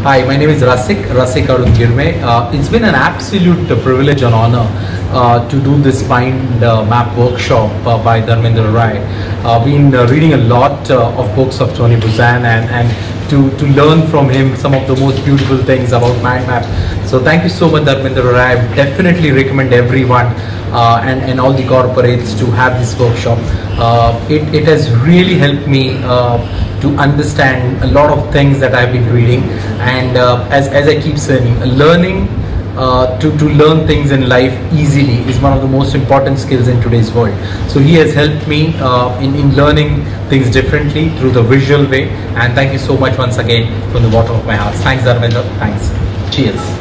Hi, my name is Rasik Arun Girme. It's been an absolute privilege and honor to do this mind map workshop by Dharmendra Rai. I've been reading a lot of books of Tony Buzan and to learn from him some of the most beautiful things about mind map. So thank you so much, Dharmendra Rai. I definitely recommend everyone and all the corporates to have this workshop. It has really helped me to understand a lot of things that I've been reading, and as I keep saying, learning to learn things in life easily is one of the most important skills in today's world. So he has helped me in learning things differently through the visual way, and thank you so much once again from the bottom of my heart. Thanks, Dharmendra. Thanks. Cheers.